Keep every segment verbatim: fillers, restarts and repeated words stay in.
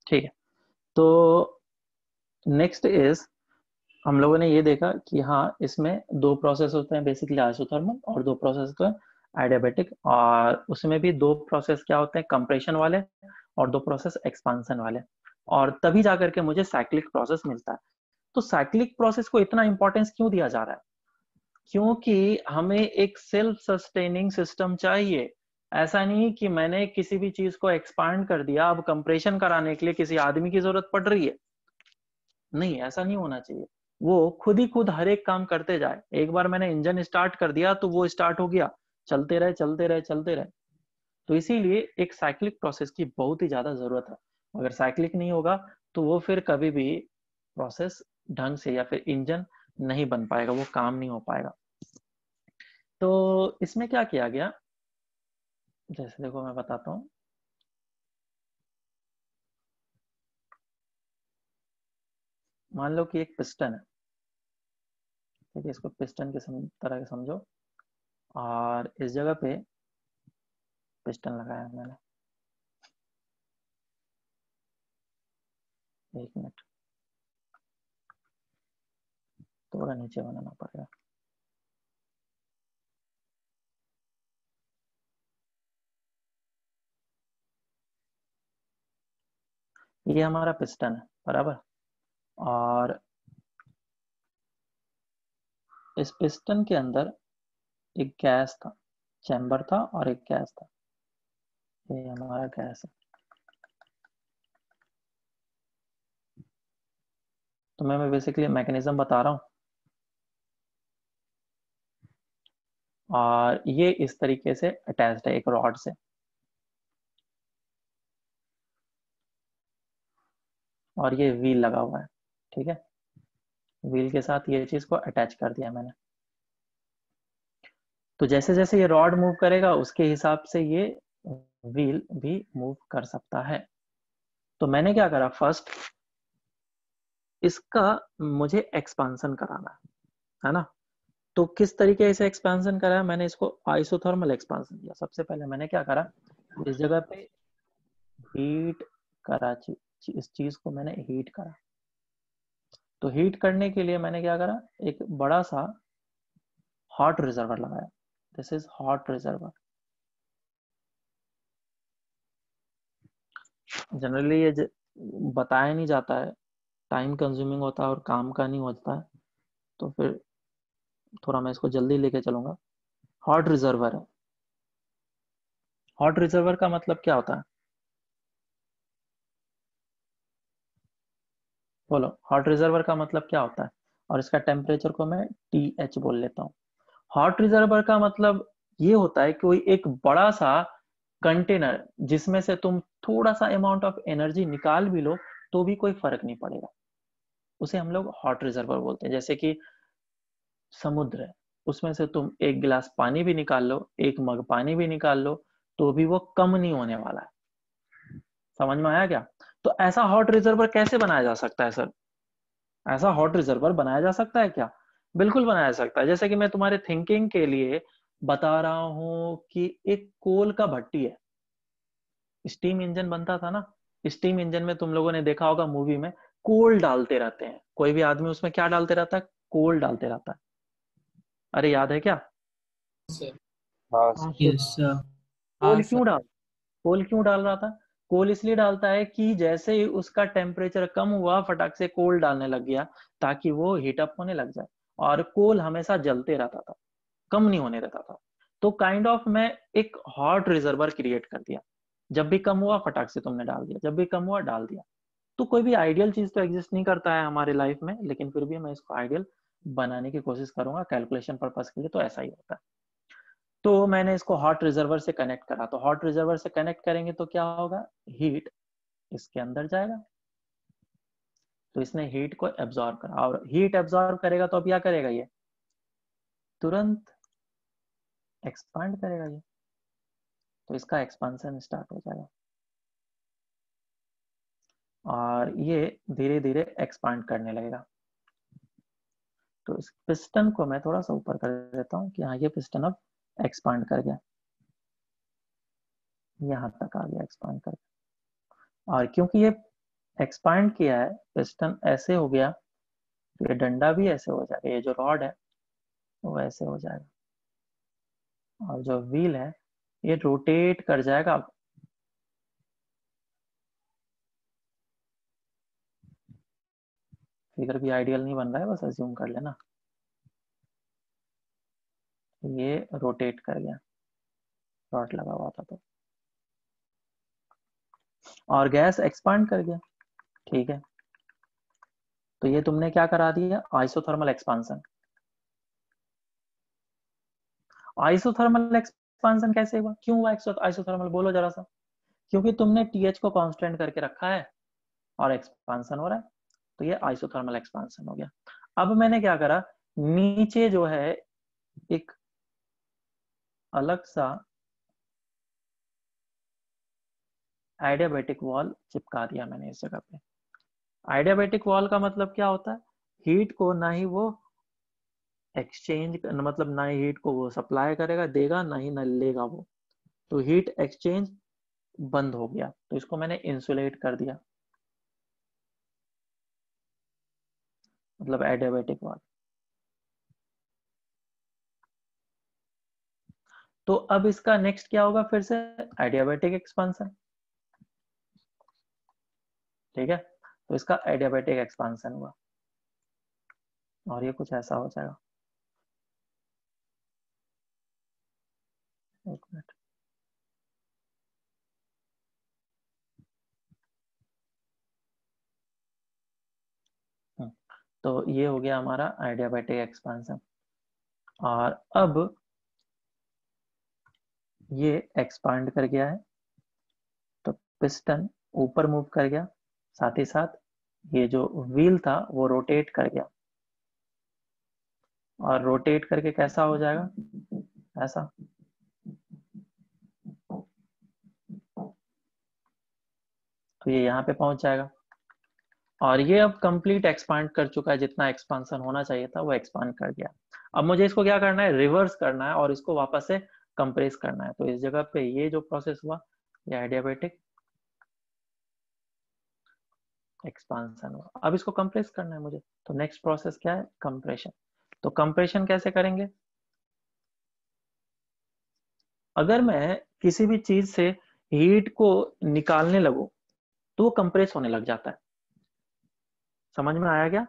ठीक है, तो नेक्स्ट इज, हम लोगों ने ये देखा कि हाँ इसमें दो प्रोसेस होते हैं बेसिकली, आइसोथर्मल, और दो प्रोसेस होते हैं एडियाबेटिक, और उसमें भी दो प्रोसेस क्या होते हैं, कंप्रेशन वाले, और दो प्रोसेस एक्सपांसन वाले, और तभी जाकर के मुझे साइक्लिक प्रोसेस मिलता है। तो साइक्लिक प्रोसेस को इतना इंपॉर्टेंस क्यों दिया जा रहा है? क्योंकि हमें एक सेल्फ सस्टेनिंग सिस्टम चाहिए। ऐसा नहीं कि मैंने किसी भी चीज को एक्सपांड कर दिया, अब कंप्रेशन कराने के लिए किसी आदमी की जरूरत पड़ रही है। नहीं, ऐसा नहीं होना चाहिए। वो खुद ही खुद हर एक काम करते जाए। एक बार मैंने इंजन स्टार्ट कर दिया तो वो स्टार्ट हो गया, चलते रहे चलते रहे चलते रहे। तो इसीलिए एक साइक्लिक प्रोसेस की बहुत ही ज्यादा जरूरत है। अगर साइक्लिक नहीं होगा तो वो फिर कभी भी प्रोसेस ढंग से, या फिर इंजन नहीं बन पाएगा, वो काम नहीं हो पाएगा। तो इसमें क्या किया गया, जैसे देखो मैं बताता हूँ। मान लो कि एक पिस्टन है, ठीक है, इसको पिस्टन के सम, तरह के समझो, और इस जगह पे पिस्टन लगाया मैंने। एक मिनट, थोड़ा नीचे बनाना पड़ेगा। ये हमारा पिस्टन है, बराबर। और इस पिस्टन के अंदर एक गैस था, चैम्बर था और एक गैस था। ये हमारा गैस है। तो मैं मैं बेसिकली मैकेनिज्म बता रहा हूँ। और ये इस तरीके से अटैच्ड है एक रॉड से, और ये व्हील लगा हुआ है, ठीक है। व्हील के साथ ये चीज को अटैच कर दिया मैंने। तो जैसे जैसे ये रॉड मूव करेगा उसके हिसाब से ये व्हील भी मूव कर सकता है। तो मैंने क्या करा, फर्स्ट इसका मुझे एक्सपांसन कराना है है ना। तो किस तरीके से एक्सपांसन करा, मैंने इसको आइसोथर्मल एक्सपांसन किया। सबसे पहले मैंने क्या करा, इस जगह पे हीट करा, ची, ची, इस चीज को मैंने हीट करा। तो हीट करने के लिए मैंने क्या करा, एक बड़ा सा हॉट रिजर्वर लगाया। This is hot reservoir. Generally ये ज- बताया नहीं जाता है, टाइम कंज्यूमिंग होता है और काम का नहीं होता है। तो फिर थोड़ा मैं इसको जल्दी लेके चलूंगा। हॉट रिजर्वर है। हॉट रिजर्वर का मतलब क्या होता है, बोलो। हॉट रिजर्वर का मतलब क्या होता है, और इसका टेम्परेचर को मैं टी एच बोल लेता हूँ। हॉट रिजर्वर का मतलब ये होता है कि कोई एक बड़ा सा कंटेनर, जिसमें से तुम थोड़ा सा अमाउंट ऑफ एनर्जी निकाल भी लो तो भी कोई फर्क नहीं पड़ेगा, उसे हम लोग हॉट रिजर्वर बोलते हैं। जैसे कि समुद्र है, उसमें से तुम एक गिलास पानी भी निकाल लो, एक मग पानी भी निकाल लो, तो भी वो कम नहीं होने वाला है। समझ में आया क्या? तो ऐसा हॉट रिजर्वर कैसे बनाया जा सकता है सर? ऐसा हॉट रिजर्वर बनाया जा सकता है क्या? बिल्कुल बनाया जा सकता है। जैसे कि मैं तुम्हारे थिंकिंग के लिए बता रहा हूं कि एक कोल का भट्टी है, स्टीम इंजन बनता था ना। स्टीम इंजन में तुम लोगों ने देखा होगा मूवी में, कोल डालते रहते हैं, कोई भी आदमी उसमें क्या डालते रहता है, कोल डालते रहता है। अरे याद है क्या? हाँ हाँ सर। सर। Yes sir. हाँ कोल सर। क्यों डाल कोल क्यों डाल रहा था? कोल इसलिए डालता है कि जैसे ही उसका टेम्परेचर कम हुआ, फटाक से कोल डालने लग गया, ताकि वो हीट अप होने लग जाए। और कोल हमेशा जलते रहता था, कम नहीं होने देता था। तो काइंड ऑफ मैं एक हॉट रिजर्वर क्रिएट कर दिया। जब भी कम हुआ फटाक से तुमने डाल दिया, जब भी कम हुआ डाल दिया। तो कोई भी आइडियल चीज तो एग्जिस्ट नहीं करता है हमारे लाइफ में, लेकिन फिर भी मैं इसको आइडियल बनाने की कोशिश करूंगा कैलकुलेशन पर्पज के लिए, तो ऐसा ही होता है। तो मैंने इसको हॉट रिजर्वर से कनेक्ट करा। तो हॉट रिजर्वर से कनेक्ट करेंगे तो क्या होगा, हीट इसके अंदर जाएगा, तो इसने हीट को एब्जॉर्ब करा, और हीट एब्जॉर्ब करेगा तो अब क्या करेगा, ये तुरंत एक्सपांड करेगा ये। तो इसका एक्सपांशन स्टार्ट हो जाएगा, और ये धीरे धीरे एक्सपांड करने लगेगा। तो इस पिस्टन को मैं थोड़ा सा ऊपर कर देता हूँ कि हाँ ये पिस्टन अब एक्सपांड कर गया, यहाँ तक आ गया एक्सपांड कर। और क्योंकि ये एक्सपांड किया है, पिस्टन ऐसे हो गया, तो ये डंडा भी ऐसे हो जाएगा, ये जो रॉड है वो ऐसे हो जाएगा, और जो व्हील है ये रोटेट कर जाएगा। फिगर भी आइडियल नहीं बन रहा है, बस अज्यूम कर लेना। ये रोटेट कर गया, रॉड लगा हुआ था तो, और गैस एक्सपांड कर गया। ठीक है, तो ये तुमने क्या करा दिया, आइसोथर्मल एक्सपांसन। आइसोथर्मल एक्सपांसन कैसे हुआ, क्यों हुआ आइसोथर्मल, बोलो जरा सा। क्योंकि तुमने टीएच को कांस्टेंट करके रखा है और एक्सपांसन हो रहा है, तो ये आइसोथर्मल एक्सपांसन हो गया। अब मैंने क्या करा, नीचे जो है एक अलग सा एडियाबैटिक वॉल चिपका दिया मैंने इस जगह पे। एडियाबैटिक वॉल का मतलब क्या होता है, हीट को ना ही वो एक्सचेंज, मतलब ना ही हीट को वो सप्लाई करेगा, देगा, ना ही ना लेगा वो, तो हीट एक्सचेंज बंद हो गया, तो इसको मैंने इंसुलेट कर दिया, मतलब एडियाबैटिक वॉल। तो अब इसका नेक्स्ट क्या होगा, फिर से एडियाबैटिक एक्सपांसन। ठीक है, तो इसका एडियाबैटिक एक्सपांसन हुआ, और ये कुछ ऐसा हो जाएगा। एक मिनट, तो ये हो गया हमारा एडियाबैटिक एक्सपांसन। और अब ये एक्सपांड कर गया है, तो पिस्टन ऊपर मूव कर गया, साथ ही साथ ये जो व्हील था वो रोटेट कर गया, और रोटेट करके कैसा हो जाएगा, ऐसा। तो ये यहाँ पे पहुंच जाएगा, और ये अब कंप्लीट एक्सपांड कर चुका है, जितना एक्सपांसन होना चाहिए था वो एक्सपांड कर गया। अब मुझे इसको क्या करना है, रिवर्स करना है, और इसको वापस से कंप्रेस करना है। तो इस जगह पे ये जो प्रोसेस हुआ, ये एडियाबैटिक एक्सपांसन हुआ। अब इसको कंप्रेस करना है मुझे, तो नेक्स्ट प्रोसेस क्या है, कंप्रेशन। तो कंप्रेशन कैसे करेंगे, अगर मैं किसी भी चीज से हीट को निकालने लगूं तो वो कंप्रेस होने लग जाता है। समझ में आया क्या?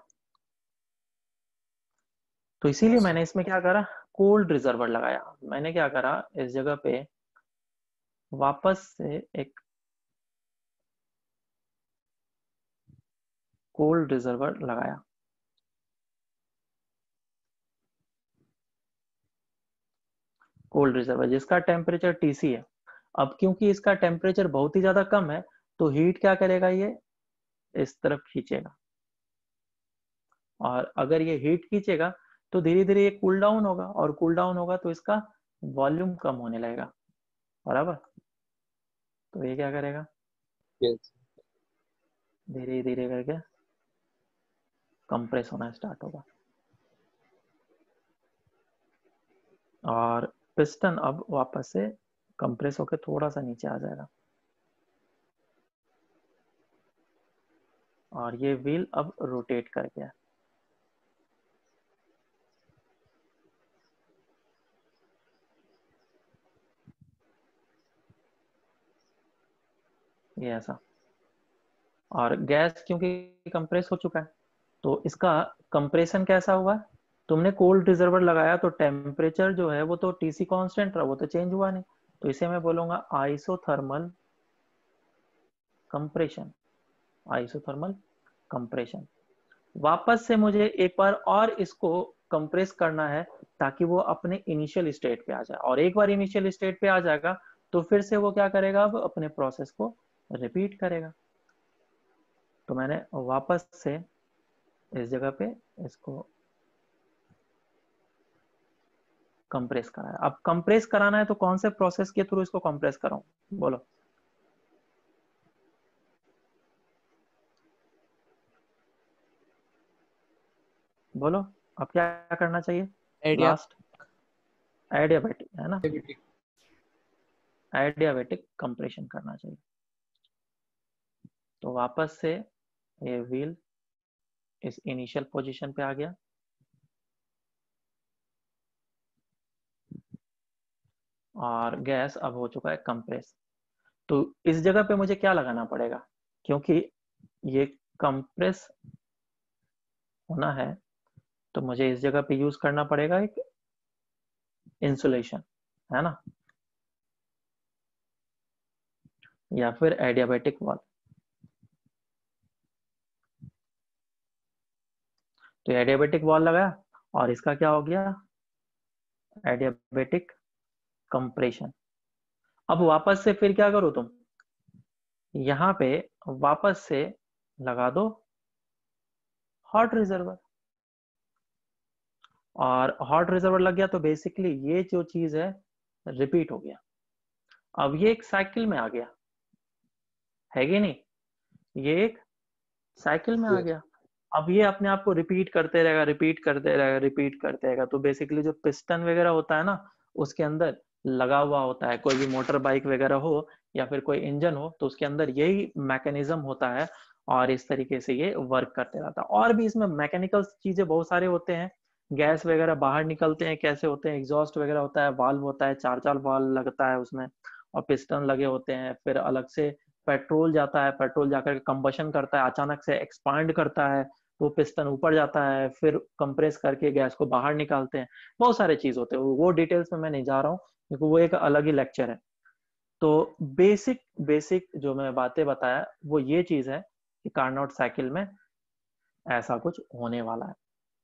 तो इसीलिए मैंने इसमें क्या करा, कोल्ड रिजर्वर लगाया। मैंने क्या करा, इस जगह पे वापस से एक कोल्ड रिजर्वर लगाया। कोल्ड रिजर्वर जिसका टेम्परेचर टीसी है। अब क्योंकि इसका टेम्परेचर बहुत ही ज्यादा कम है, तो हीट क्या करेगा, ये इस तरफ खींचेगा, और अगर ये हीट खींचेगा तो धीरे धीरे ये कूल डाउन होगा, और कूल डाउन होगा तो इसका वॉल्यूम कम होने लगेगा, बराबर। तो ये क्या करेगा, यस। धीरे धीरे करके कंप्रेस होना स्टार्ट होगा, और पिस्टन अब वापस से कंप्रेस होकर थोड़ा सा नीचे आ जाएगा, और ये व्हील अब रोटेट कर गया। ये ऐसा, और गैस क्योंकि कंप्रेस हो चुका है, तो इसका कंप्रेशन कैसा हुआ, तुमने कोल्ड रिजर्वर लगाया तो टेम्परेचर जो है वो तो टीसी कांस्टेंट रहा, वो तो चेंज हुआ नहीं, तो इसे मैं बोलूंगा आइसोथर्मल कंप्रेशन। Isothermal compression. वापस से मुझे एक बार और इसको कंप्रेस करना है, ताकि वो अपने इनिशियल स्टेट पे आ जाए, और एक बार इनिशियल स्टेट पे आ जाएगा तो फिर से वो क्या करेगा, अब अपने प्रोसेस को रिपीट करेगा। तो मैंने वापस से इस जगह पे इसको कंप्रेस कराया। अब कंप्रेस कराना है तो कौन से प्रोसेस के थ्रू इसको कंप्रेस कराऊं, बोलो। बोलो, अब क्या करना चाहिए, आइडिया। लास्ट एडियाबैटिक है ना, एक्टिविटी। एडियाबैटिक कंप्रेशन करना चाहिए। तो वापस से ये व्हील इस इनिशियल पोजीशन पे आ गया और गैस अब हो चुका है कंप्रेस। तो इस जगह पे मुझे क्या लगाना पड़ेगा, क्योंकि ये कंप्रेस होना है तो मुझे इस जगह पे यूज करना पड़ेगा एक इंसुलेशन, है ना, या फिर एडियाबैटिक वॉल। तो एडियाबैटिक वॉल लगाया और इसका क्या हो गया, एडियाबैटिक कंप्रेशन। अब वापस से फिर क्या करो तुम, यहां पे वापस से लगा दो हॉट रिजर्वर। और हॉट रिजर्वर लग गया तो बेसिकली ये जो चीज है रिपीट हो गया। अब ये एक साइकिल में आ गया, है कि नहीं, ये एक साइकिल में आ यस। गया। अब ये अपने आप को रिपीट करते रहेगा, रिपीट करते रहेगा, रिपीट करते रहेगा। तो बेसिकली जो पिस्टन वगैरह होता है ना, उसके अंदर लगा हुआ होता है, कोई भी मोटर बाइक वगैरह हो या फिर कोई इंजन हो तो उसके अंदर यही मैकेनिज्म होता है और इस तरीके से ये वर्क करते रहता है। और भी इसमें मैकेनिकल चीजें बहुत सारे होते हैं, गैस वगैरह बाहर निकलते हैं कैसे होते हैं, एग्जॉस्ट वगैरह होता है, वाल्व होता है, चार चार वाल्व लगता है उसमें और पिस्टन लगे होते हैं। फिर अलग से पेट्रोल जाता है, पेट्रोल जाकर कंबशन करता है, अचानक से एक्सपांड करता है तो पिस्टन ऊपर जाता है, फिर कंप्रेस करके गैस को बाहर निकालते हैं। बहुत सारे चीज होते हैं, वो डिटेल्स में मैं नहीं जा रहा हूँ क्योंकि वो एक अलग ही लेक्चर है। तो बेसिक बेसिक जो मैं बातें बताया वो ये चीज है कि कार्नोट साइकिल में ऐसा कुछ होने वाला है।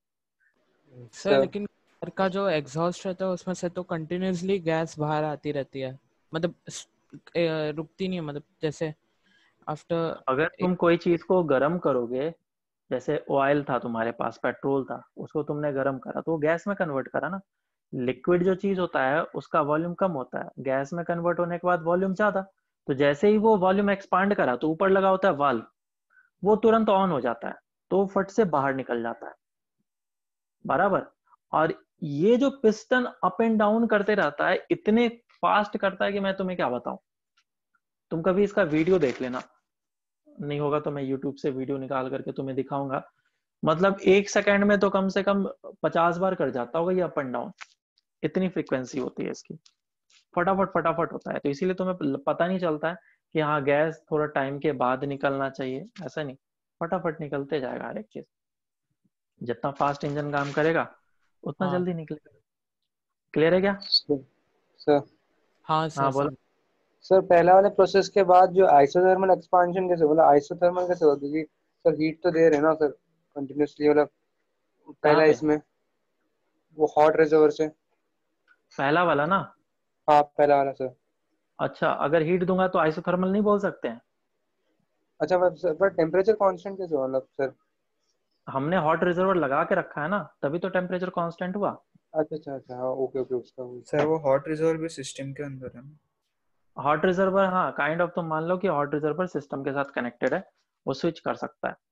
सर लेकिन कार का जो एग्जॉस्ट रहता है उसमें से तो कंटिन्यूअसली गैस बाहर आती रहती है, मतलब ए, रुकती नहीं है, मतलब जैसे आफ्टर अगर तुम कोई चीज को गर्म करोगे, जैसे ऑयल था तुम्हारे पास, पेट्रोल था, उसको तुमने गर्म करा तो वो गैस में कन्वर्ट करा ना। लिक्विड जो चीज होता है उसका वॉल्यूम कम होता है, गैस में कन्वर्ट होने के बाद वॉल्यूम ज्यादा। तो जैसे ही वो वॉल्यूम एक्सपांड करा तो ऊपर लगा होता है वाल्व, वो तुरंत ऑन हो जाता है तो फट से बाहर निकल जाता है, बराबर। और ये जो पिस्टन अप एंड डाउन करते रहता है, इतने फास्ट करता है कि मैं तुम्हें क्या बताऊं। तुम कभी इसका वीडियो देख लेना, नहीं होगा तो मैं यूट्यूब से वीडियो निकाल करके तुम्हें दिखाऊंगा। मतलब एक सेकंड में तो कम से कम पचास बार कर जाता होगा ये अप एंड डाउन, इतनी फ्रीक्वेंसी होती है इसकी। फटाफट फटाफट होता है, तो इसीलिए तुम्हें पता नहीं चलता है कि हाँ गैस थोड़ा टाइम के बाद निकलना चाहिए, ऐसा नहीं, फटाफट निकलते जाएगा हर एक चीज। जितना फास्ट इंजन काम करेगा उतना हाँ जल्दी निकलेगा। क्लियर है क्या? सर सर हाँ सर हाँ बोलो। समझ। सर पहला वाले प्रोसेस के बाद जो आइसोथर्मल एक्सपांशन कैसे बोला, आइसोथर्मल कैसे होगा, क्योंकि सर हीट तो दे रहे हैं ना सर कंटिन्यूसली, मतलब कहाँ पहला पे? इसमें वो हॉट रिजर्वर से। पहला वाला ना? हाँ पहला वाला सर। अच्छा, अगर हीट दूंगा तो आइसोथर्मल नहीं बोल सकते हैं? अच्छा पर सर पर टेम्परेचर कांस्टेंट कैसे होगा, मतलब सर? हमने हॉट रिजर्वर लगा के रखा है ना, तभी तो टेम्परेचर कांस्टेंट हुआ। अच्छा अच्छा अच्छा, हाँ ओके ओके, उसका वो। सर वो हॉट रिजर्वर भी सिस्टम के अंदर है ना? हॉट रिजर्वर, हाँ काइंड ऑफ, तुम मान लो कि हॉट रिजर्वर सिस्टम के साथ कनेक्टेड है, वो स्विच कर सकता है।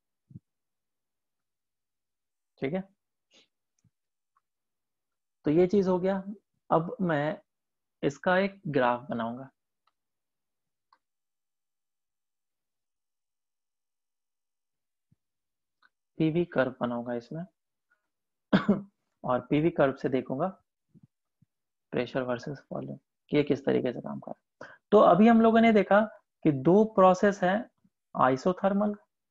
ठीक है, तो ये चीज हो गया। अब मैं इसका एक ग्राफ बनाऊंगा। पीवी कर्व बनाऊंगा इसमें और पीवी कर्व से देखूंगा प्रेशर वर्सेस वॉल्यूम कि ये किस तरीके से काम कर रहा है। तो अभी हम लोगों ने देखा कि दो प्रोसेस है, आइसोथर्मल।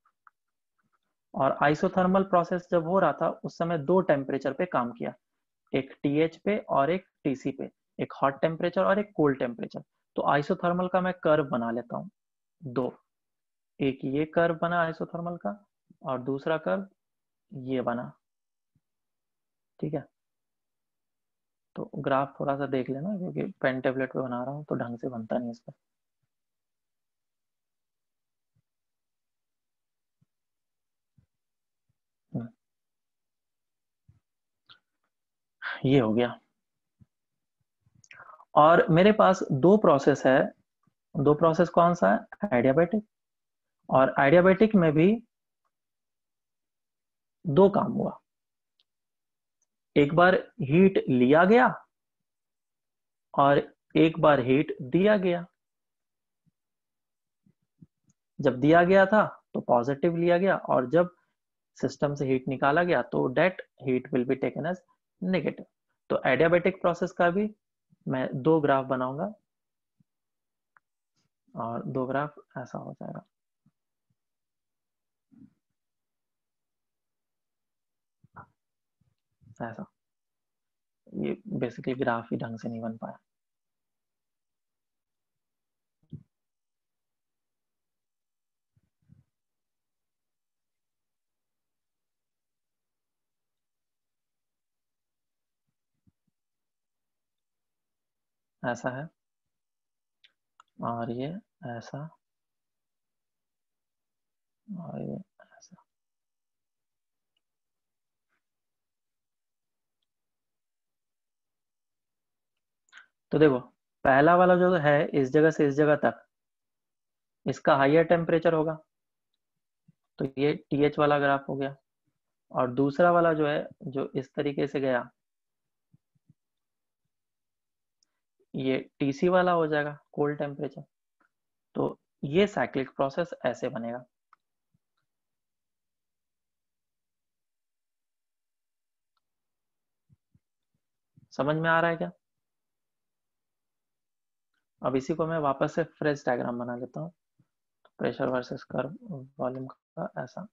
और आइसोथर्मल प्रोसेस जब हो रहा था उस समय दो टेम्परेचर पे काम किया, एक टीएच पे और एक टीसी पे, एक हॉट टेम्परेचर और एक कोल्ड टेम्परेचर। तो आइसोथर्मल का मैं कर्व बना लेता हूँ दो, एक ये कर्व बना आइसोथर्मल का और दूसरा कर्व ये बना। ठीक है, तो ग्राफ थोड़ा सा देख लेना क्योंकि पेन टेबलेट पे बना रहा हूँ तो ढंग से बनता नहीं इस पर। हम्म, ये हो गया। और मेरे पास दो प्रोसेस है, दो प्रोसेस कौन सा है, एडियाबैटिक। और एडियाबैटिक में भी दो काम हुआ, एक बार हीट लिया गया और एक बार हीट दिया गया। जब दिया गया था तो पॉजिटिव लिया गया, और जब सिस्टम से हीट निकाला गया तो that heat will be taken as negative. तो एडियाबेटिक प्रोसेस का भी मैं दो ग्राफ बनाऊंगा, और दो ग्राफ ऐसा हो जाएगा। ऐसा, ये बेसिकली ग्राफ ही ढंग से नहीं बन पाया। ऐसा है, और ये ऐसा, और ये ऐसा। तो देखो, पहला वाला जो है इस जगह से इस जगह तक, इसका हाईयर टेम्परेचर होगा, तो ये टीएच वाला ग्राफ हो गया। और दूसरा वाला जो है, जो इस तरीके से गया, ये टीसी वाला हो जाएगा, कोल्ड टेम्परेचर। तो ये साइक्लिक प्रोसेस ऐसे बनेगा। समझ में आ रहा है क्या? अब इसी को मैं वापस से फ्रेश डायग्राम बना लेता हूँ, प्रेशर वर्सेस कर्व वॉल्यूम का, ऐसा।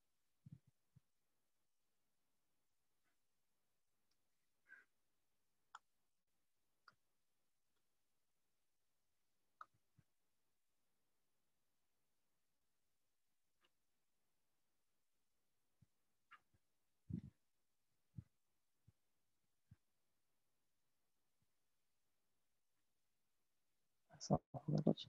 ऐसा होगा कुछ।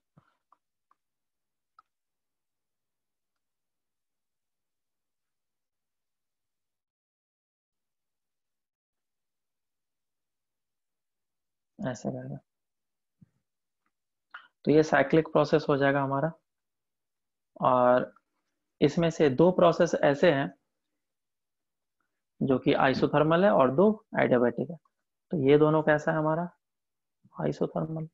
ऐसे रहेगा। तो ये साइक्लिक प्रोसेस हो जाएगा हमारा। और इसमें से दो प्रोसेस ऐसे हैं जो कि आइसोथर्मल है, और दो एडियाबैटिक है। तो ये दोनों कैसा है हमारा? आइसोथर्मल।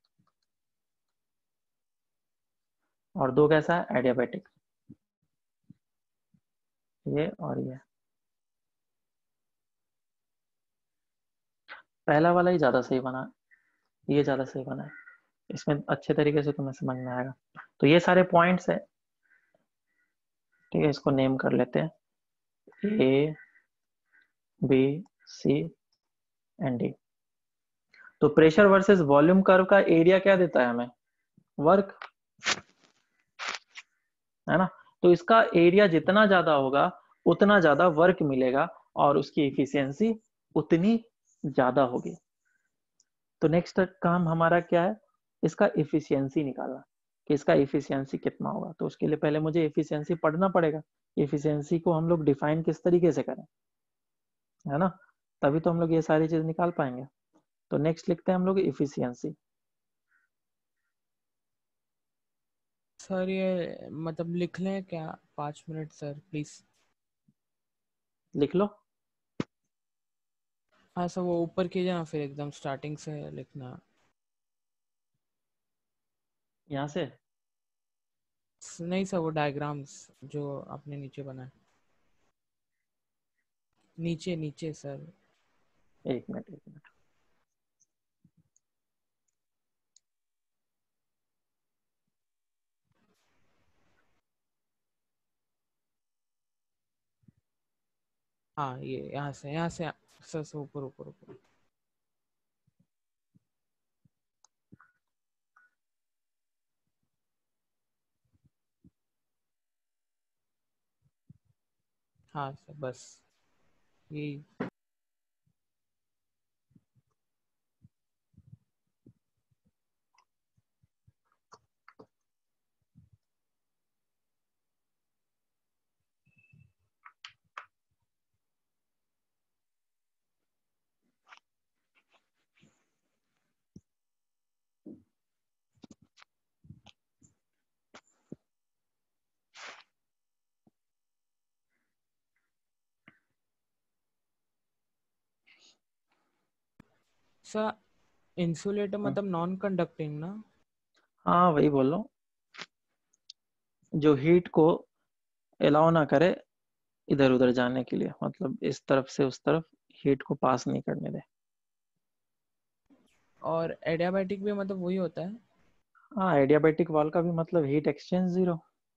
और दो कैसा है? एडियाबैटिक। ये और ये। पहला वाला ही ज्यादा सही बना है, ये ज्यादा सही बना है, इसमें अच्छे तरीके से तुम्हें समझ में आएगा। तो ये सारे पॉइंट्स है, ठीक है, इसको नेम कर लेते हैं, A B C and D. तो प्रेशर वर्सेस वॉल्यूम कर्व का एरिया क्या देता है हमें? वर्क, है ना? तो इसका एरिया जितना ज्यादा होगा उतना ज्यादा वर्क मिलेगा, और उसकी इफिशियंसी उतनी ज्यादा होगी। तो नेक्स्ट काम हमारा क्या है? इसका इफिशियंसी निकालना, कि इसका इफिशियंसी कितना होगा। तो उसके लिए पहले मुझे इफिशियंसी पढ़ना पड़ेगा। इफिशियंसी को हम लोग डिफाइन किस तरीके से करें, है ना? तभी तो हम लोग ये सारी चीज निकाल पाएंगे। तो नेक्स्ट लिखते हैं हम लोग इफिशियंसी। सर ये मतलब लिख लें क्या? पाँच मिनट सर प्लीज। लिख लो। हाँ सर, वो ऊपर कीजिए ना, फिर एकदम स्टार्टिंग से लिखना। यहाँ से नहीं सर, वो डायग्राम्स जो आपने नीचे बनाए, नीचे नीचे सर। एक मिनट एक मिनट। हाँ ये यहाँ से, यहाँ से सर, से ऊपर ऊपर ऊपर। हाँ सर, बस यही। सर इंसुलेटर मतलब नॉन कंडक्टिंग ना? हाँ वही बोल रहा हूँ, जो हीट को अलाउ ना करे इधर उधर जाने के लिए, मतलब इस तरफ से उस तरफ हीट को पास नहीं करने दे। और एडियाबैटिक भी मतलब वही होता है। हाँ, एडियाबैटिक वाल का भी मतलब हीट एक्सचेंज जीरो।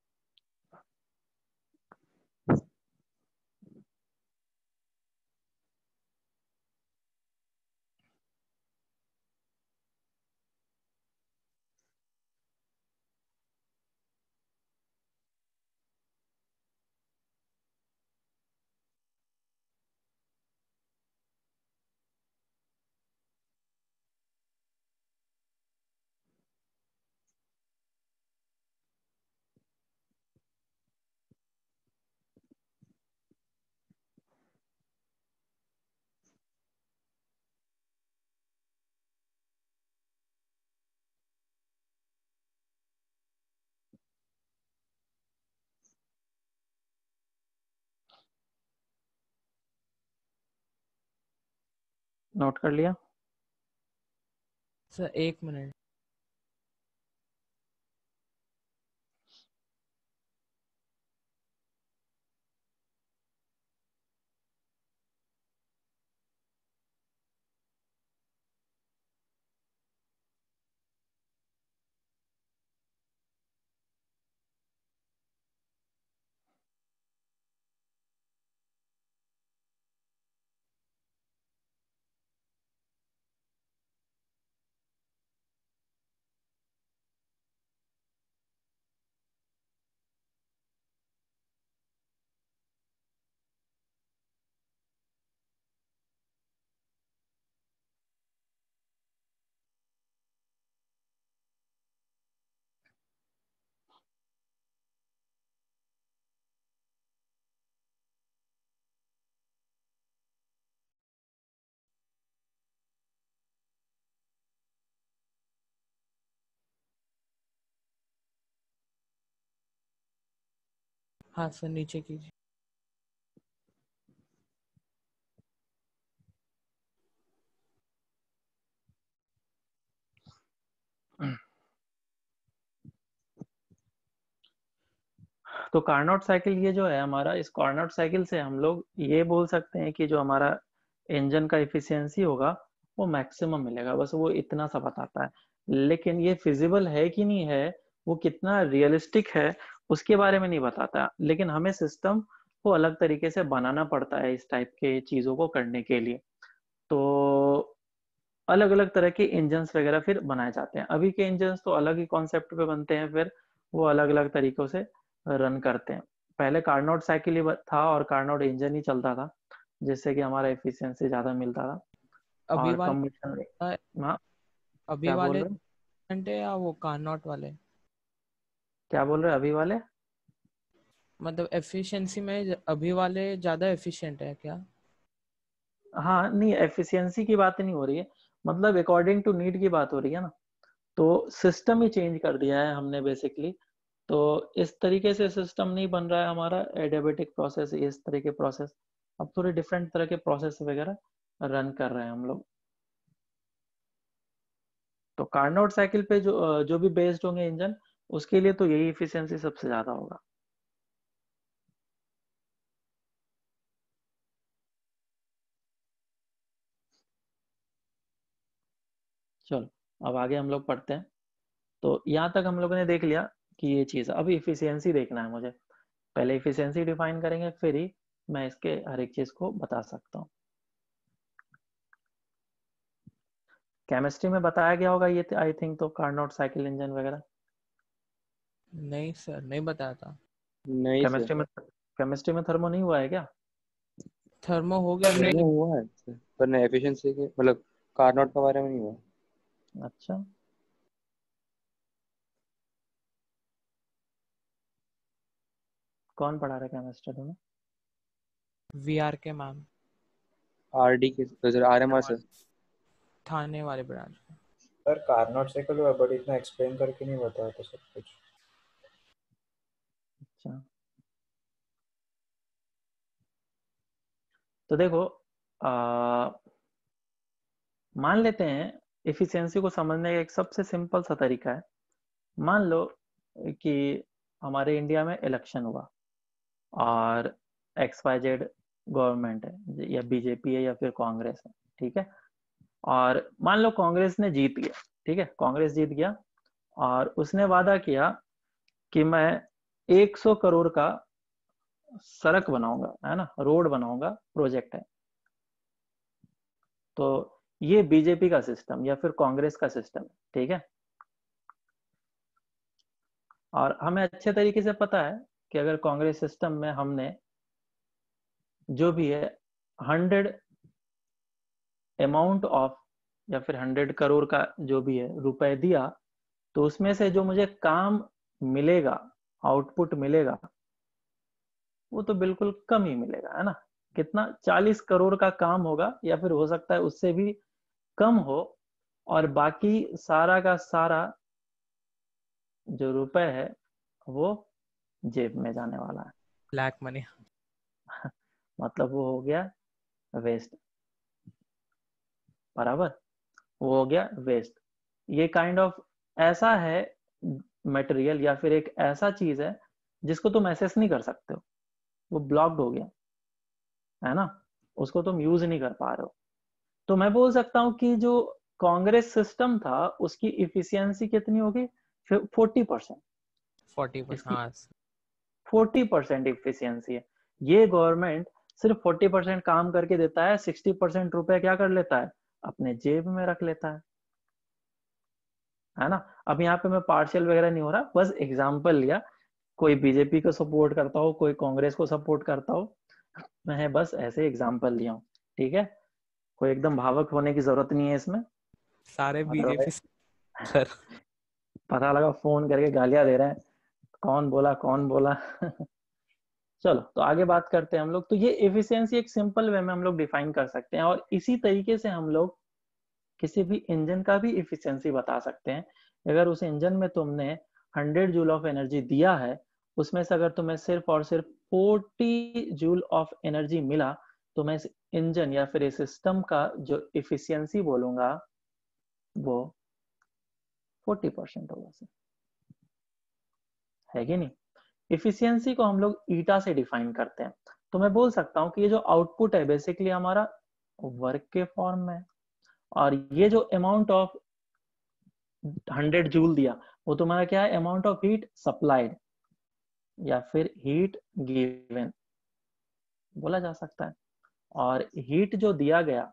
नोट कर लिया? सर एक मिनट। हाँ सर नीचे कीजिए। तो कार्नोट साइकिल ये जो है हमारा, इस कार्नोट साइकिल से हम लोग ये बोल सकते हैं कि जो हमारा इंजन का इफिशियंसी होगा वो मैक्सिमम मिलेगा, बस वो इतना सा बताता है। लेकिन ये फिजिबल है कि नहीं है, वो कितना रियलिस्टिक है, उसके बारे में नहीं बताता। लेकिन हमें सिस्टम को अलग तरीके से बनाना पड़ता है इस टाइप के चीजों को करने के लिए। तो अलग अलग तरह के इंजन्स वगैरह फिर बनाए जाते हैं। अभी के इंजन्स तो अलग ही कॉन्सेप्ट पे बनते हैं, फिर वो अलग अलग तरीकों से रन करते हैं। पहले कार्नोट साइकिल ही था और कार्नोट इंजन ही चलता था, जिससे कि हमारा एफिशिएंसी ज्यादा मिलता था अभी और कम्बशन। वाले हाँ, अभी क्या बोल वाले रहे हो? घंटे या वो कार्नोट वाले? क्या बोल रहे हो अभी वाले? मतलब एफिशिएंसी में अभी वाले ज्यादा एफिशिएंट है क्या? हाँ, नहीं, एफिशिएंसी की बात नहीं हो रही है, मतलब अकॉर्डिंग टू नीड की बात हो रही है ना। तो सिस्टम ही चेंज कर दिया है हमने बेसिकली। तो इस तरीके से सिस्टम नहीं बन रहा है हमारा एडियाबेटिक प्रोसेस, इस तरह के प्रोसेस। अब थोड़े डिफरेंट तरह के प्रोसेस वगैरह रन कर रहे हैं हम लोग। तो कार्नोट साइकिल पे जो अ, जो भी बेस्ड होंगे इंजन, उसके लिए तो यही इफिशियंसी सबसे ज्यादा होगा। चलो, अब आगे हम लोग पढ़ते हैं। तो यहाँ तक हम लोगों ने देख लिया कि ये चीज, अब इफिशियंसी देखना है मुझे। पहले इफिशियंसी डिफाइन करेंगे, फिर ही मैं इसके हर एक चीज को बता सकता हूँ। केमिस्ट्री में बताया गया होगा ये, आई थिंक, तो कार्नोट साइकिल इंजन वगैरह। नहीं सर नहीं बताया था। नहीं सर। केमिस्ट्री में केमिस्ट्री में थर्मो नहीं हुआ है क्या? थर्मो हो गया थर्मो लेकिन हुआ है सर, पर नहीं एफिशिएंसी के मतलब कार्नोट के बारे में नहीं हुआ। अच्छा, कौन पढ़ा रहा है केमिस्ट्री तुम्हें? V R K ma'am RD K sir, RMR sir. Thane वाले ब्रांच में। सर कार्नोट साइकिल हुआ बट इतना एक्सप्लेन करके नहीं बताया था सब कुछ। अच्छा, तो देखो, आ, मान लेते हैं इफिशियंसी को समझने का एक सबसे सिंपल सा तरीका है। मान लो कि हमारे इंडिया में इलेक्शन हुआ, और एक्स वाई जेड गवर्नमेंट है, या बीजेपी है या फिर कांग्रेस है, ठीक है। और मान लो कांग्रेस ने जीत गया, ठीक है, कांग्रेस जीत गया और उसने वादा किया कि मैं सौ करोड़ का सड़क बनाऊंगा, है ना, रोड बनाऊंगा, प्रोजेक्ट है। तो ये बीजेपी का सिस्टम या फिर कांग्रेस का सिस्टम है, ठीक है। और हमें अच्छे तरीके से पता है कि अगर कांग्रेस सिस्टम में हमने जो भी है हंड्रेड अमाउंट ऑफ या फिर हंड्रेड करोड़ का जो भी है रुपए दिया, तो उसमें से जो मुझे काम मिलेगा, आउटपुट मिलेगा, वो तो बिल्कुल कम ही मिलेगा, है ना। कितना, चालीस करोड़ का काम होगा या फिर हो सकता है उससे भी कम हो, और बाकी सारा का सारा जो रुपए है वो जेब में जाने वाला है। Black money. मतलब वो हो गया वेस्ट, बराबर, वो हो गया वेस्ट। ये काइंड kind ऑफ of ऐसा है मटेरियल या फिर एक ऐसा चीज है जिसको तुम एसेस नहीं कर सकते हो, वो ब्लॉक्ड हो गया, है ना, उसको तुम यूज नहीं कर पा रहे हो। तो मैं बोल सकता हूँ कि जो कांग्रेस सिस्टम था उसकी इफिशियंसी कितनी होगी, फोर्टी परसेंट। फोर्टी परसेंट, इसकी हाँ। फोर्टी परसेंट इफिशियंसी है। ये गवर्नमेंट सिर्फ फोर्टी परसेंट काम करके देता है, सिक्सटी परसेंट रुपए क्या कर लेता है, अपने जेब में रख लेता है है ना। अब यहाँ पे मैं पार्शियल वगैरह नहीं हो रहा, बस एग्जाम्पल लिया। कोई बीजेपी को सपोर्ट करता हो, कोई कांग्रेस को सपोर्ट करता हो, मैं बस ऐसे एग्जाम्पल लिया हूँ, ठीक है। कोई एकदम भावुक होने की जरूरत नहीं है इसमें। सारे बीजेपी अदरवाइज सर। पता लगा फोन करके गालियां दे रहे हैं, कौन बोला कौन बोला। चलो तो आगे बात करते हैं हम लोग। तो ये एफिशिएंसी एक सिंपल वे में हम लोग डिफाइन कर सकते हैं, और इसी तरीके से हम लोग किसी भी इंजन का भी इफिशिएंसी बता सकते हैं। अगर उस इंजन में तुमने हंड्रेड जूल ऑफ एनर्जी दिया है, उसमें से अगर तुम्हें सिर्फ और सिर्फ फोर्टी जूल ऑफ एनर्जी मिला, तो मैं इस इंजन या फिर इस सिस्टम का जो इफिशियंसी बोलूंगा वो फोर्टी परसेंट होगा सर, है कि नहीं। इफिशियंसी को हम लोग ईटा से डिफाइन करते हैं। तो मैं बोल सकता हूँ कि ये जो आउटपुट है बेसिकली हमारा वर्क के फॉर्म में है, और ये जो अमाउंट ऑफ हंड्रेड जूल दिया वो तुम्हारा क्या है, अमाउंट ऑफ हीट सप्लाइड या फिर हीट गिवन बोला जा सकता है। और हीट जो दिया गया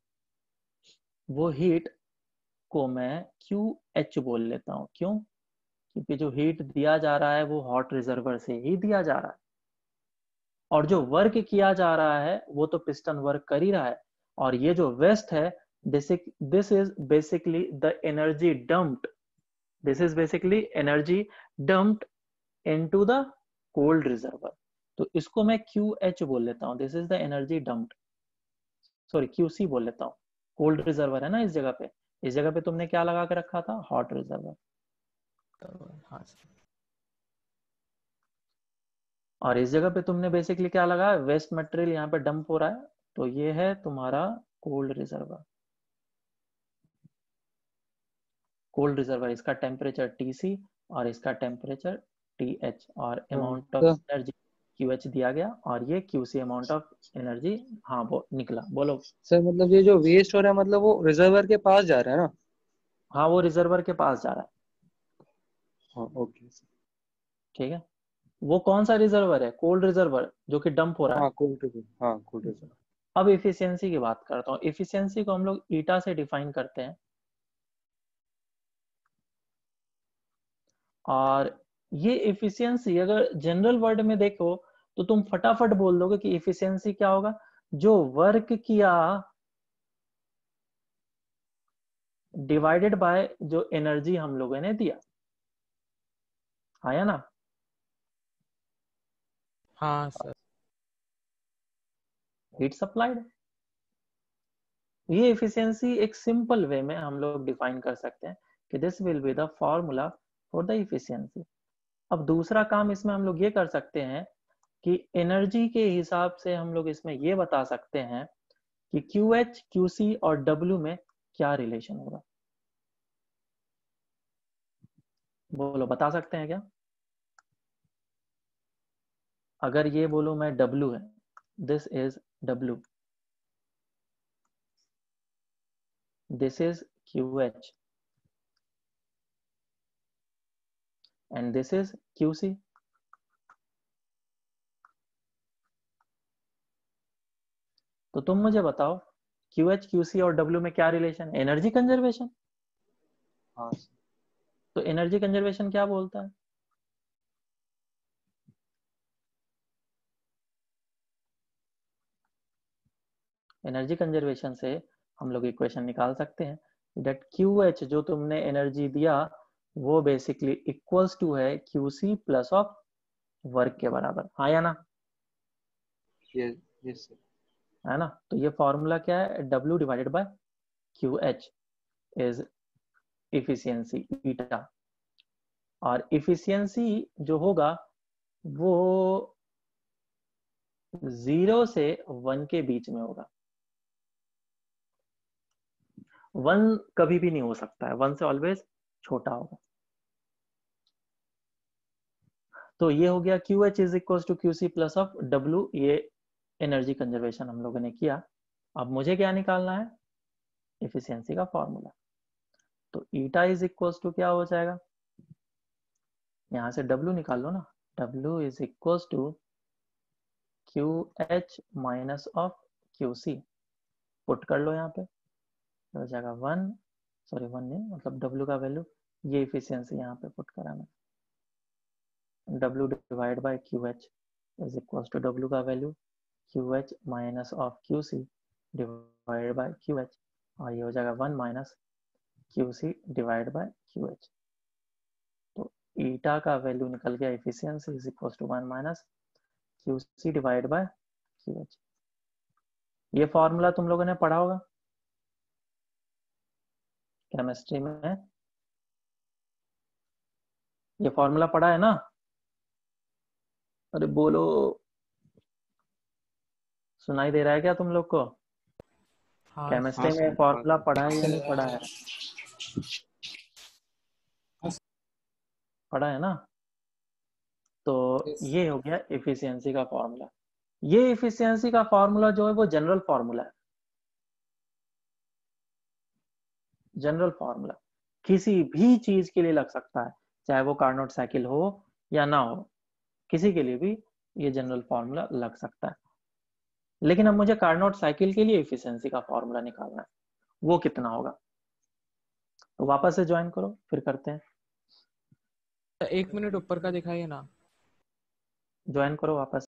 वो हीट को मैं क्यू एच बोल लेता हूँ। क्यों? क्योंकि जो हीट दिया जा रहा है वो हॉट रिजर्वर से ही दिया जा रहा है, और जो वर्क किया जा रहा है वो तो पिस्टन वर्क कर ही रहा है। और ये जो वेस्ट है, this is basically the energy dumped this is basically energy dumped into the cold reservoir. तो इसको मैं क्यू एच बोल लेता हूँ, this is the energy dumped, sorry Q C बोल लेता हूँ। कोल्ड रिजर्वर है ना इस जगह पे, इस जगह पे तुमने क्या लगा के रखा था, हॉट रिजर्वर। हाँ सर। और इस जगह पे तुमने बेसिकली क्या लगा, वेस्ट मटेरियल यहाँ पे डंप हो रहा है, तो ये है तुम्हारा कोल्ड रिजर्वर। कोल्ड रिजर्वर, इसका टेम्परेचर टी सी और इसका टेम्परेचर टी एच, और हाँ अमाउंट ऑफ तो एनर्जी क्यू एच दिया गया, और ये Q C amount of energy. हाँ वो निकला, बोलो। सर मतलब ये जो वेस्ट हो रहा है मतलब वो रिजर्वर के पास जा रहा है ना। हाँ वो रिजर्वर के पास जा रहा है, हाँ ओके। ठीक है। वो कौन सा रिजर्वर है, कोल्ड रिजर्वर जो कि डंप हो रहा है। हाँ कोल्ड रिजर्वर, हाँ कोल्ड रिजर्वर। अब इफिशियंसी की बात करता हूँ। इफिशियंसी को हम लोग ईटा से डिफाइन करते हैं, और ये इफिशियंसी अगर जनरल वर्ड में देखो तो तुम फटाफट बोल दोगे कि इफिशियंसी क्या होगा, जो वर्क किया डिवाइडेड बाय जो एनर्जी हम लोगों ने दिया, आया ना। हाँ सर। Heat supplied. ये इफिशियंसी एक सिंपल वे में हम लोग डिफाइन कर सकते हैं कि this will be the formula for the efficiency. अब दूसरा काम इसमें हम लोग ये कर सकते हैं कि एनर्जी के हिसाब से हम लोग इसमें ये बता सकते हैं कि क्यू एच, क्यू सी और डब्ल्यू में क्या रिलेशन होगा। बोलो, बता सकते हैं क्या? अगर ये बोलो मैं W है, this is W, this is Q H and this is Q C. तो तुम मुझे बताओ क्यू एच, क्यू सी और W में क्या रिलेशन है? Energy conservation. हाँ तो एनर्जी कंजर्वेशन क्या बोलता है? एनर्जी कंजर्वेशन से हम लोग इक्वेशन निकाल सकते हैं दैट क्यू एच जो तुमने एनर्जी दिया वो बेसिकली इक्वल्स टू है Q C plus of work के बराबर, हाँ या ना? Yes yes sir. है ना? तो ये फॉर्मूला क्या है? W divided by Q H is efficiency eta, और इफिशियंसी जो होगा वो जीरो से वन के बीच में होगा। वन कभी भी नहीं हो सकता है, वन से ऑलवेज छोटा होगा। तो ये हो गया Q H is equal to Q C plus of W, ये एनर्जी कंजर्वेशन हम लोगों ने किया। अब मुझे क्या निकालना है? एफिशिएंसी का फॉर्मूला। तो ईटा इज इक्वल टू क्या हो जाएगा? यहां से डब्ल्यू निकाल लो ना, W is equal to Q H minus of Q C, put कर लो यहाँ पे, हो जाएगा वन, सॉरी वन नहीं, मतलब डब्ल्यू का वैल्यू, ये इफिशियंसी यहाँ पे पुट करा मैं, W divide by Q H is equal to W का value Q H minus of Q C divide by Q H, और ये हो जाएगा one minus Q C divide by Q H. तो ईटा का वैल्यू निकल गया efficiency is equal to one minus Q C divide by Q H. ये formula तुम लोगों ने पढ़ा होगा केमिस्ट्री में, ये फॉर्मूला पढ़ा है ना? अरे बोलो, सुनाई दे रहा है क्या तुम लोग को? हाँ केमिस्ट्री हाँ में सर। फॉर्मूला पढ़ा है या नहीं पढ़ा है? पढ़ा है ना? तो ये हो गया एफिशिएंसी का फॉर्मूला। ये एफिशिएंसी का फॉर्मूला जो है वो जनरल फॉर्मूला है, जनरल फॉर्मूला किसी भी चीज के लिए लग सकता है, चाहे वो कार्नोट साइकिल हो या ना हो, किसी के लिए भी ये जनरल फॉर्मूला लग सकता है। लेकिन अब मुझे कार्नोट साइकिल के लिए एफिशिएंसी का फॉर्मूला निकालना है, वो कितना होगा? तो वापस से ज्वाइन करो, फिर करते हैं। एक मिनट ऊपर का दिखाइए ना। ज्वाइन करो वापस।